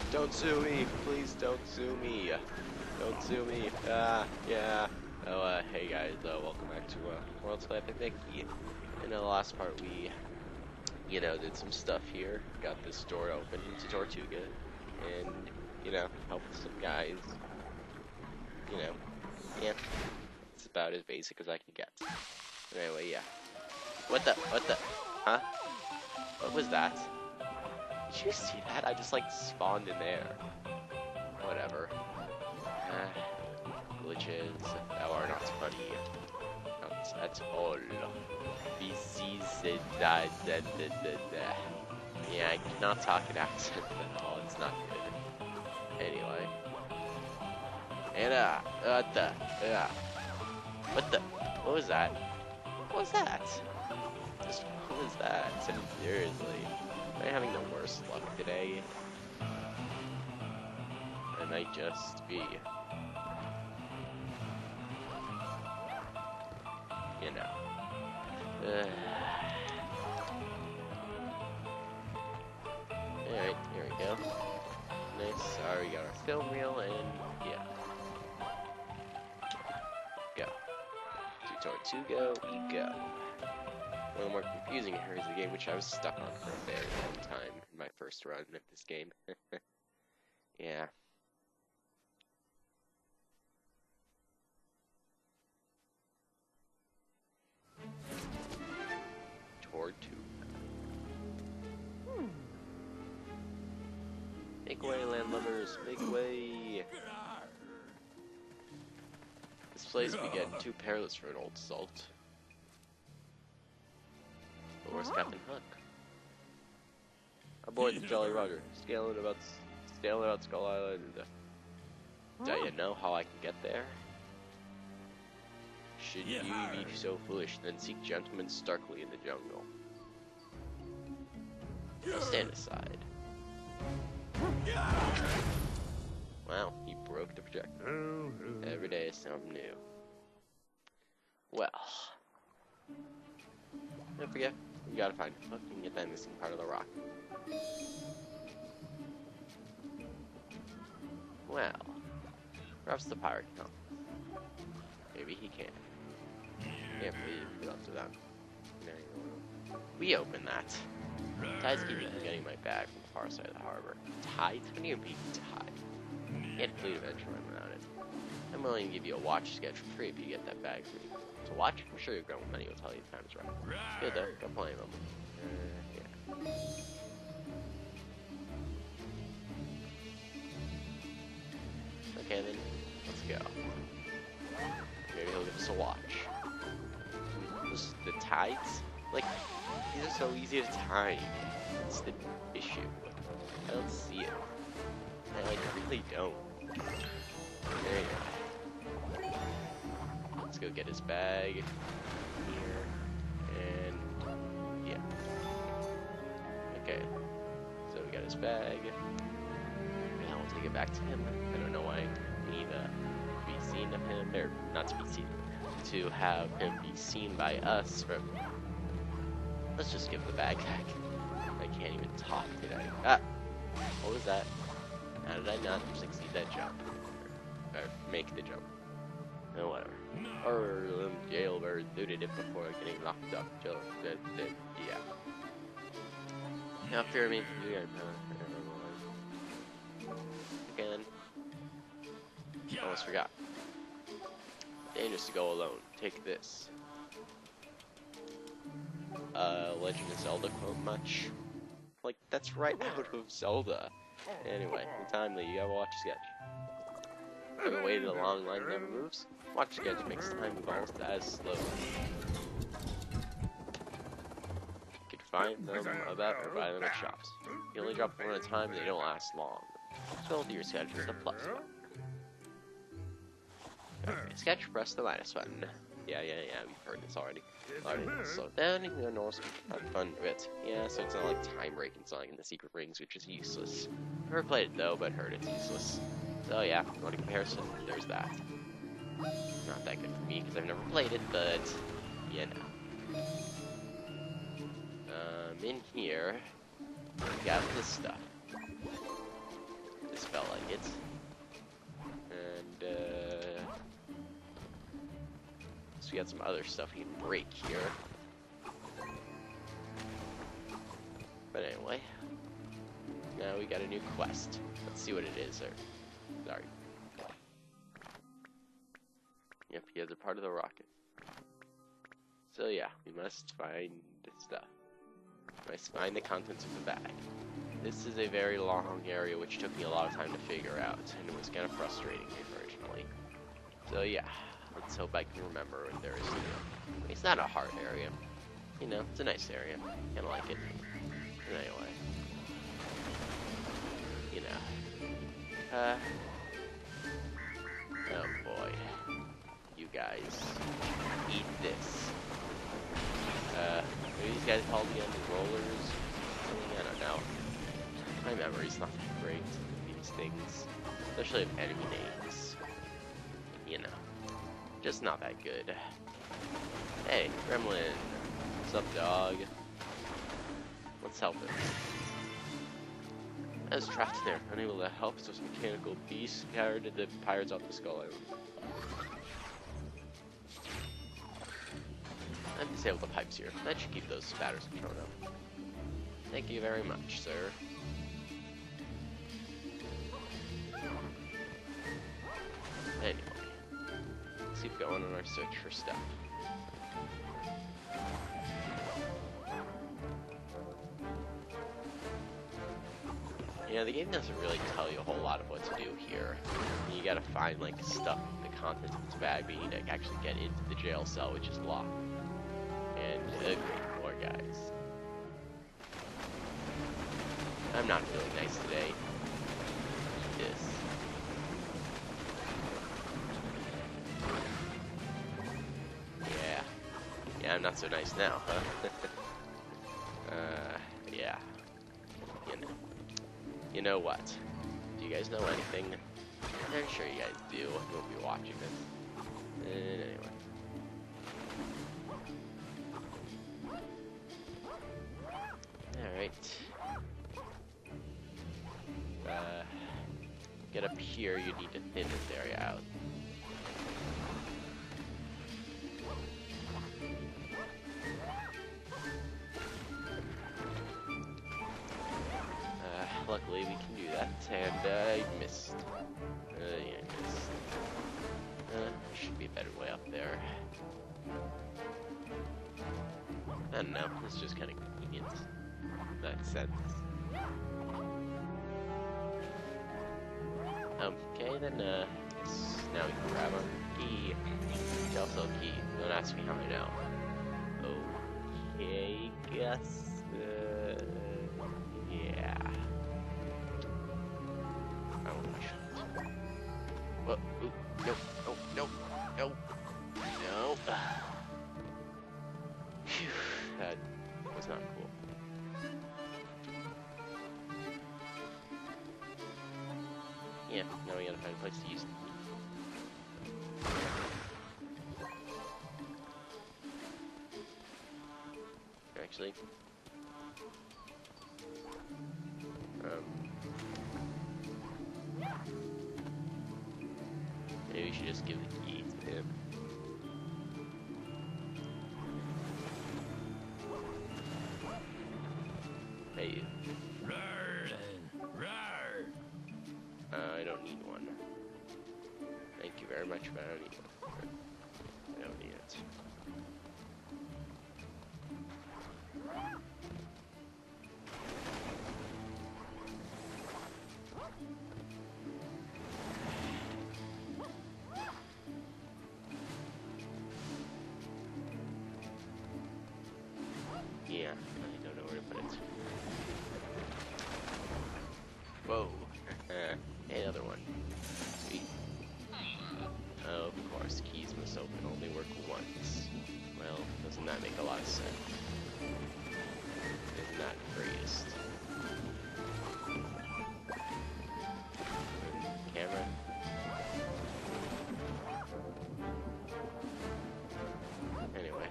Don't sue me, please don't sue me. Don't sue me. Yeah. Oh, hey guys, welcome back to World's Play Picnic. In the last part, we, did some stuff here. Got this door open to Tortooga, and, helped some guys. Yeah. It's about as basic as I can get. Anyway, yeah. What the, huh? What was that? Did you see that? I just, spawned in there. Whatever. Glitches that are not funny. Not at all. This is yeah, I cannot talk in accent at all. It's not good. Anyway. And, what was that? What was that? Just, what was that? Seriously. Am I having the worst luck today? I might just be. Alright, here we go. Nice. We got our film reel, and yeah. Go. To Tortooga we go. One of the more confusing here is the game which I was stuck on for a very long time in my first run of this game. Yeah. Tortooga. Make way, landlubbers, make way! This place would be getting too perilous for an old salt. But where's Captain Hook? Aboard the Jolly Roger, sailing about Skull Island. Do you know how I can get there? Should you be so foolish, then seek gentlemen starkly in the jungle. Now stand aside. Wow, he broke the projector. Every day is something new. Well, don't forget, we gotta find Hook and get that missing part of the rock. Well, perhaps the pirate can. Maybe he can. Can't believe we left it on. We open that. Tides keep me from getting my bag from the far side of the harbor. Tides? What do you mean tide? Can't complete a venture run without it. I'm willing to give you a watch sketch for free if you get that bag for me. To watch? I'm sure your grown money will tell you the time is right. Good though, got plenty of them. Yeah. Okay then, let's go. Maybe he'll give us a watch. Just the tides? These are so easy to time. It's the issue. I don't see it. I really don't. There you go. Let's go get his bag here. And yeah. Okay. So we got his bag. Now we'll take it back to him. I don't know why we need to be seen of him, or not to be seen, to have him be seen by us. Let's just give the bag back. I can't even talk today. What was that? How did I not succeed that jump? Or make the jump? No, whatever. Or jailbird looted it before getting locked up. Yeah. Now fear me. Okay then. Almost forgot. Dangerous to go alone. Take this. Legend of Zelda quote much? That's right out of Zelda. Anyway, timely, you gotta watch a sketch. Ever waited a long line and never moves? Watch a sketch makes time evolve as slow. You can find them about or buy them at shops. You only drop one at a time and they don't last long. Fill to your sketch with a plus one. Okay, sketch, press the minus button. Yeah, we've heard this already. Slow down, and your normal speed have fun with it. Yeah, so it's not like time breaking, it's not like in the Secret Rings, which is useless. Never played it though, but heard it's useless. So yeah, if you want a comparison, there's that. Not that good for me, because I've never played it, but, in here, we got this stuff. felt like it. And, so we got some other stuff we can break here. But anyway, now we got a new quest. Let's see what it is. Sorry. Yep, you guys are part of the rocket. So yeah, we must find stuff. We must find the contents of the bag. This is a very long area which took me a lot of time to figure out, and it was kind of frustrating originally. So yeah, let's hope I can remember what there is to do. It's not a hard area. You know, it's a nice area. Kinda like it. Anyway. You know. Oh boy. You guys. Eat this. What are these guys called again? Rollers? Something? I don't know. My memory's not that great of these things. Especially of enemy names. You know. Just not that good. Hey, Gremlin. What's up, dog? Let's help him. I was trapped there, unable to help those mechanical beasts carried the pirates off the Skull Island. I've disabled the pipes here. That should keep those spatters controlled up. Thank you very much, sir. Anyway, let's keep going on our search for stuff. Yeah, the game doesn't really tell you a whole lot of what to do here. You gotta find, like, stuff, the contents of its bag, but you need to actually get into the jail cell, which is locked. And, great, more guys. I'm not feeling nice today. This. Yeah, I'm not so nice now, huh? Yeah. You know what? Do you guys know anything? I'm sure you guys do. You'll be watching this. Anyway. Alright. Get up here, you need to thin this area out. Luckily, we can do that, and I missed. Yeah, I missed. There should be a better way up there. I don't know, it's just kind of convenient. That sense. Okay, then, guess now we can grab our key. Jail cell key. Don't ask me how I know. Okay, guess, yeah. Oh, ooh, no, oh, no, no, no. Phew, that was not cool. Yeah, now we gotta find a place to use it. Actually, maybe we should just give the key to him. Hey, you. I don't need one. Thank you very much, but I don't need one. I don't need it. Yeah, I don't know where to put it. Whoa. Hey, another one. Sweet. Oh, of course, keys must open only work once. Well, doesn't that make a lot of sense? It's not the greatest. Camera. Anyway.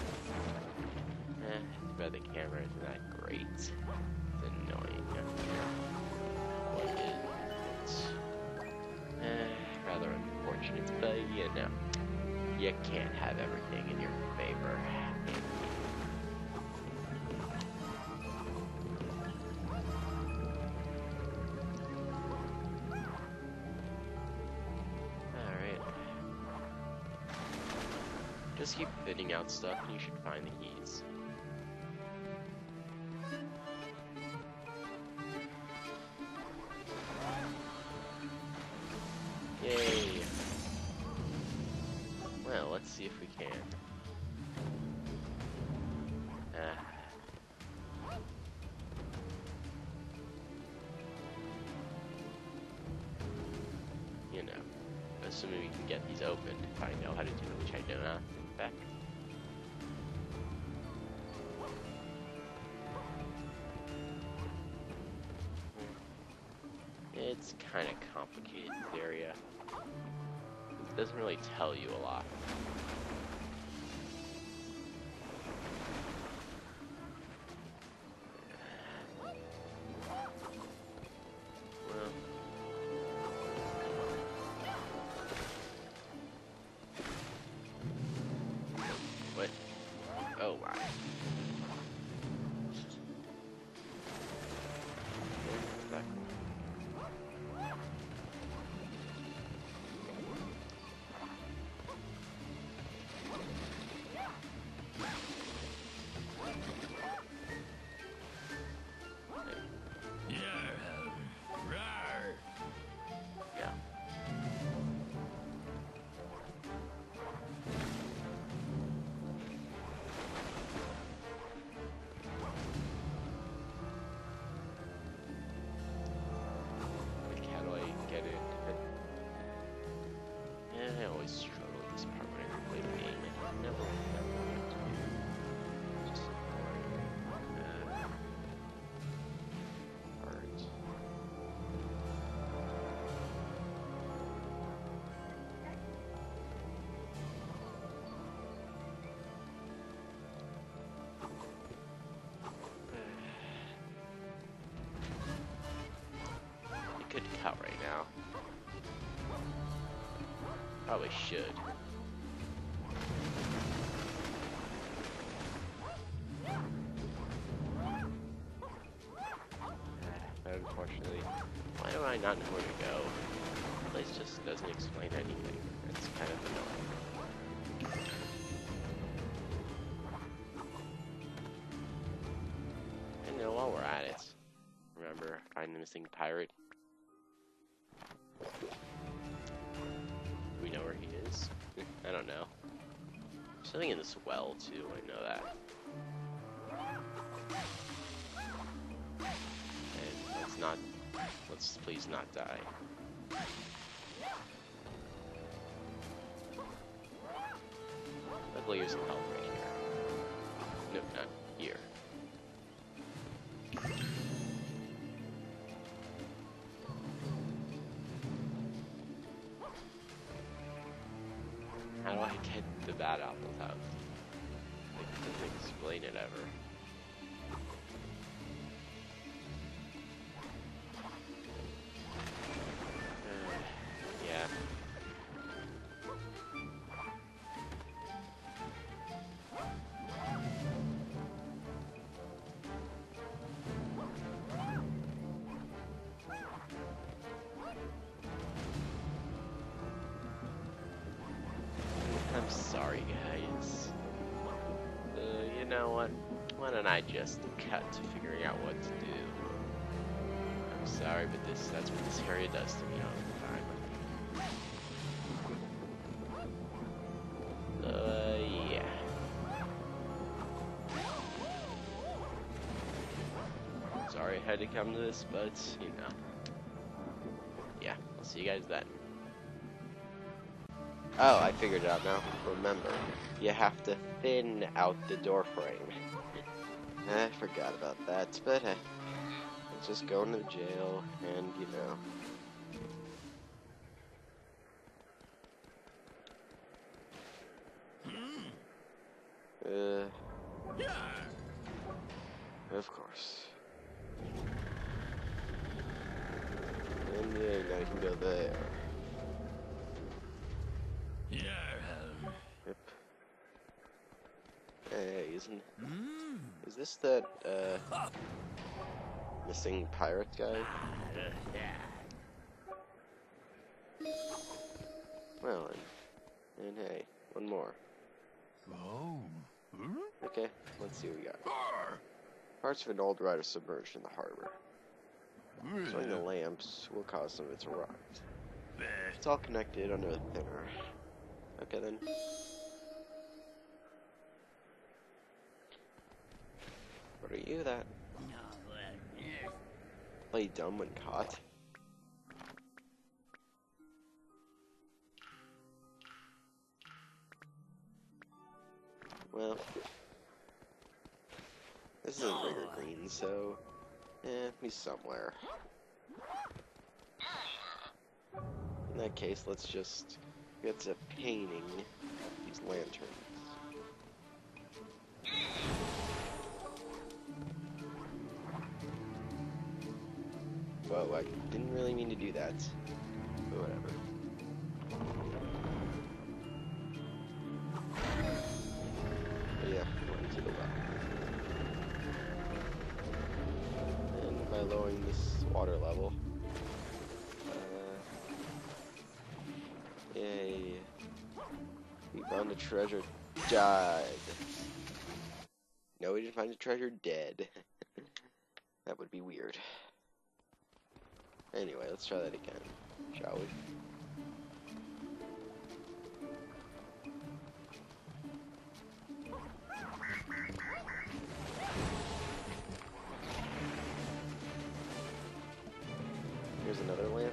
Too bad the camera is not great. It's annoying. you can't have everything in your favor. Alright. Just keep fitting out stuff and you should find the keys. Yay! Well, let's see if we can. You know, assuming we can get these opened, if I know how to do it, which I do not, in fact. It's kind of complicated, this area. It doesn't really tell you a lot. Well, what? Oh my. I always struggle with this part when I play the game. I never remember what to do. Just part. You could cut right now. Probably should. But unfortunately, why do I not know where to go? The place just doesn't explain anything. It's kind of annoying. And now while we're at it, remember, find the missing pirate. We know where he is. I don't know. There's something in this well too, I know that. And let's please not die. Luckily there's some help right here. No, not here. How do I get the bad apples out? Like, it doesn't explain it ever. Yeah. I'm sorry, guys. You know what? Why don't I just cut to figuring out what to do? I'm sorry, but that's what this area does to me all the time. Yeah. Sorry I had to come to this, but, you know. Yeah, I'll see you guys then. Oh, I figured it out now. Remember, you have to thin out the door frame. I forgot about that, but let's just go into jail and, you know. Of course. And yeah, now you can go there. reason. Is this that, missing pirate guy? Well, and hey, one more. Okay, let's see what we got. Parts of an old ride are submerged in the harbor. Showing the lamps will cause some of it to rot. It's all connected under the thinner. Okay then. What are you that? Play dumb when caught? Well, this isn't Rigger Green, so he's somewhere. In that case, let's just get to painting these lanterns. Whoa, I didn't really mean to do that, but whatever. But yeah, one to the left. And by lowering this water level, yay, we found a treasure. Died. No, we didn't find a treasure. Dead. That would be weird. Anyway, let's try that again, shall we? Here's another lamp.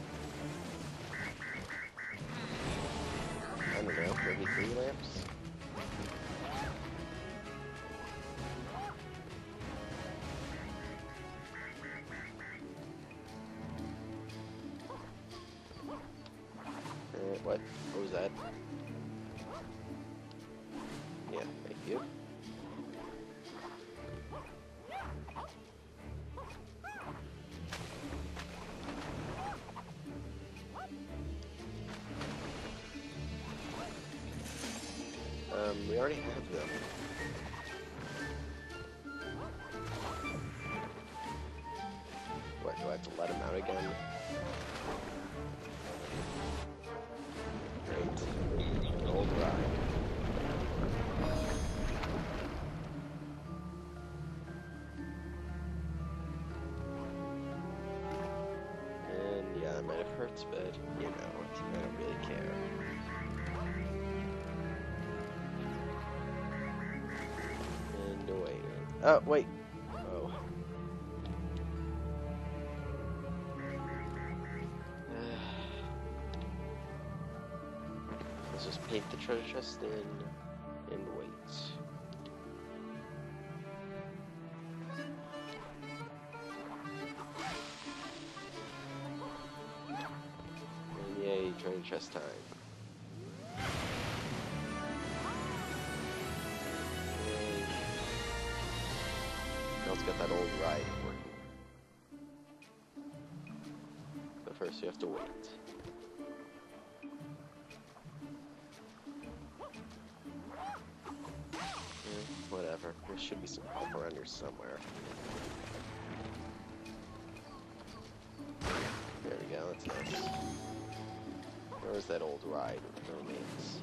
I don't know, maybe 3 lamps? What? What was that? Yeah, thank you. We already have them. What, do I have to let him out again? Great. Old ride. And yeah, that might have hurt, but you know, I don't really care. And wait. Oh, wait. Oh. Let's just paint the treasure chest in and wait. And yay, treasure chest time. Yay. Now let's get that old ride working. But first we have to wait. Whatever. There should be some help around here somewhere. There we go, that's nice. Where was that old ride with no names?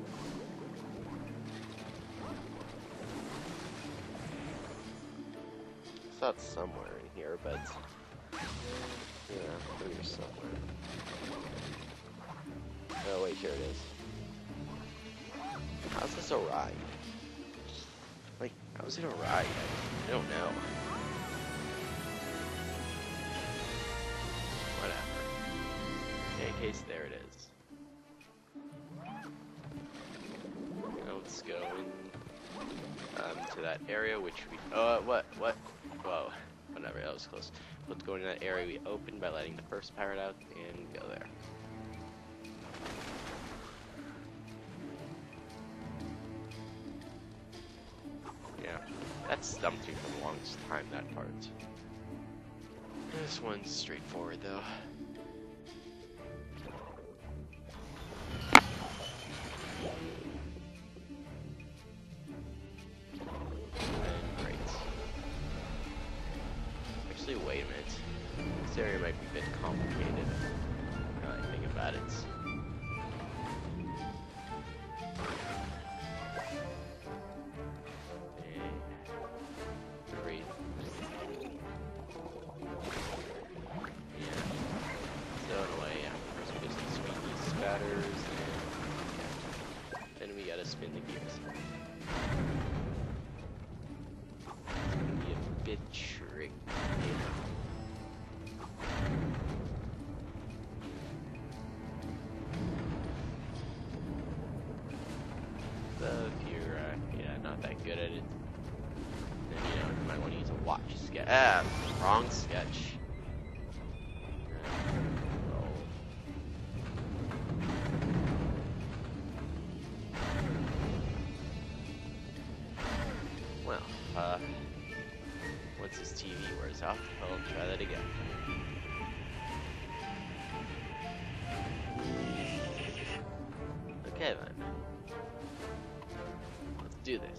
I thought somewhere in here, but yeah, over here somewhere. Oh wait, here it is. How's this a ride? Like, how's it a ride? I don't know. Whatever. In any case, there it is. Now let's go to that area which we... what? Whoa. Whatever, that was close. Let's go into that area we opened by letting the first pirate out and go there. Yeah, that stumped me for the longest time, that part. This one's straightforward, though. Actually, wait a minute. This area might be a bit complicated. Now that I think about it. Then we gotta spin the gears. It's gonna be a bit tricky. So if you're not that good at it, then you might want to use a watch sketch. Wrong sketch. Once his TV wears off, I'll try that again. Okay then. Let's do this.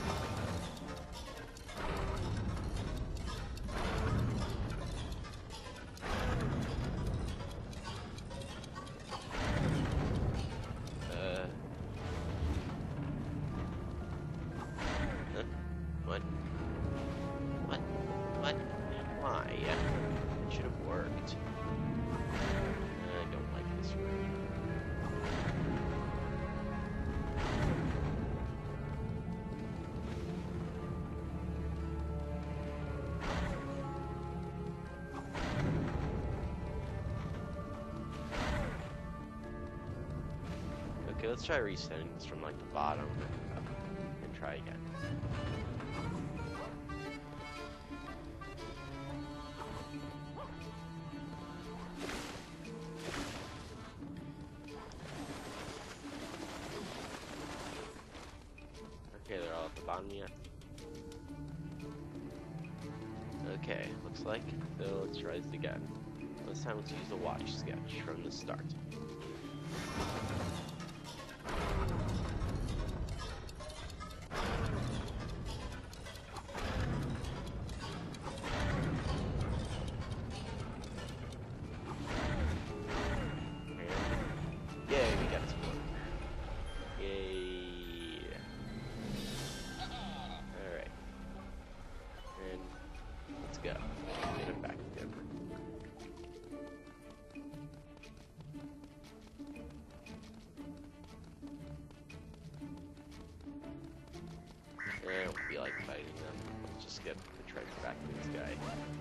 What? Why? It should have worked. I don't like this room. Okay, let's try resetting this from like the bottom and try again. Okay, they're all at the bottom yet. Okay, looks like. So let's try this again. This time let's use the watch sketch from the start. Yay, we got a score. Yay. Alright. And let's go. Get him back to Denver. I don't feel like fighting them. Let's just get the treasure back to this guy.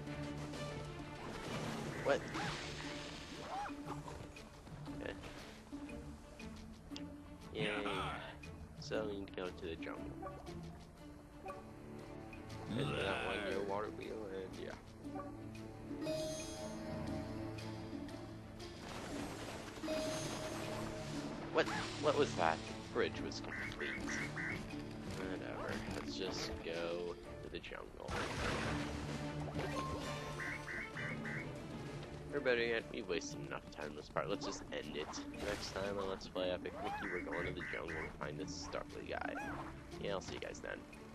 What? Okay. Yay. So we need to go to the jungle. And that one your water wheel, and yeah. What was that? The bridge was complete. Whatever. Let's just go to the jungle. Or better yet, we've wasted enough time in this part. Let's just end it. Next time on Let's Play Epic Mickey, we're going to the jungle to find this Starly guy. Yeah, I'll see you guys then.